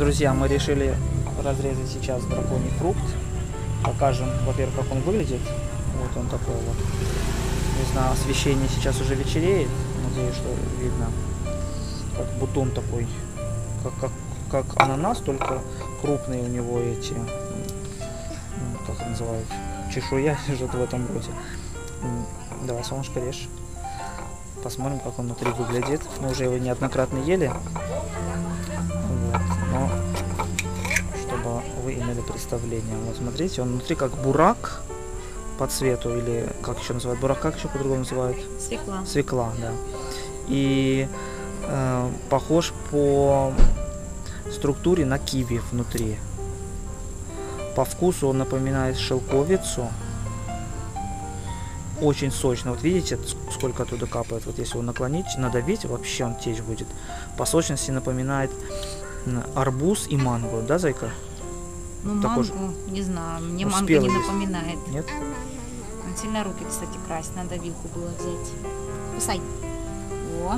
Друзья, мы решили разрезать сейчас драконий фрукт. Покажем, во-первых, как он выглядит. Вот он такой вот. Не знаю, освещение сейчас уже вечереет. Надеюсь, что видно. Как бутон такой. Как ананас, только крупные у него эти, как это называют, чешуя лежит в этом роде. Давай, солнышко, режь. Посмотрим, как он внутри выглядит. Мы уже его неоднократно ели. Вот. Но чтобы вы имели представление. Вот смотрите, он внутри как бурак по цвету, или как еще называют? Бурак как еще по-другому называют? Свекла. Свекла, да. И похож по структуре на киви внутри. По вкусу он напоминает шелковицу. Очень сочно. Вот видите, сколько оттуда капает. Вот если его наклонить, надавить, вообще он течь будет. По сочности напоминает арбуз и манго, да, зайка? Ну, такой манго, не знаю, мне ну, манго не есть. напоминает. Нет? Он сильно руки, кстати, красить, надо вилку было взять. Кусай. О.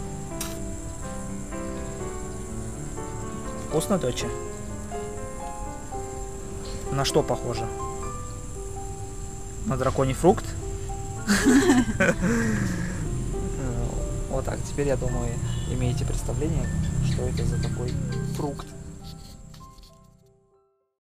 Вкусно, доча? На что похоже? На драконий фрукт? Вот так. Теперь, я думаю, имеете представление, что это за такой фрукт.